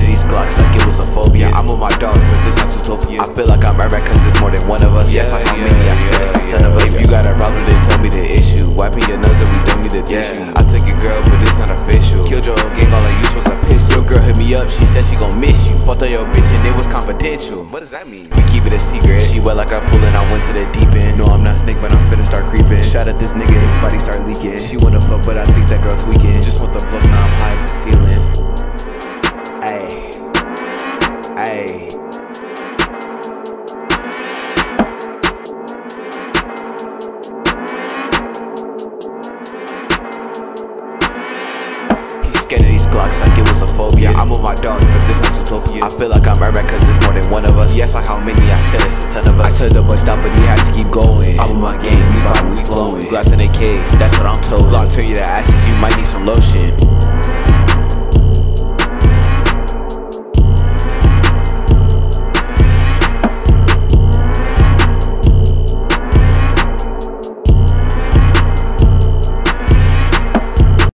of these Glocks like it was a phobia. I'm with my dogs, but this not utopia. I feel like I'm right cause it's more than one of us. Yes, like how many I said it's a ton of us. If you got a problem, then tell me the issue. Wiping your nose and we don't need a tissue. I took your girl, but it's not official. Killed your whole gang, all I used was a pistol. Your girl hit me up, she said she gon' miss you. Fucked on your bitch and it was confidential. What does that mean? We keep it a secret. She wet like I pull and I went to the deep end. No, I'm not snake, but I'm finna start creeping. Shot at this nigga, his body start leaking. She wanna fuck, but I think that girl tweaking. Just want the blow, now I'm high as the ceiling. Ayy, ayy. Scared of these Glocks like it was a phobia. I'm with my dogs, but this not utopia. I feel like I'm right cause it's more than one of us. Yes, like how many I said it's a ton of us. I told the boy stop, but he had to keep going. I'm with my game, we vibe, we flowing. Glass in a cage, that's what I'm told. Glock tell you the ashes, you might need some lotion.